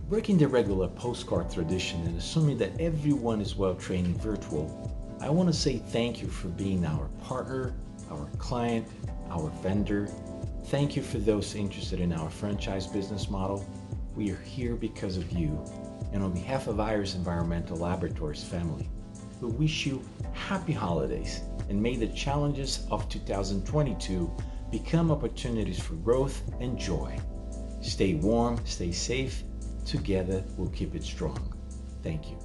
Breaking the regular postcard tradition and assuming that everyone is well trained in virtual, I want to say thank you for being our partner, our client, our vendor. Thank you for those interested in our franchise business model. We are here because of you. And on behalf of Iris Environmental Laboratories family, we wish you happy holidays and may the challenges of 2022 become opportunities for growth and joy. Stay warm, stay safe. Together, we'll keep it strong. Thank you.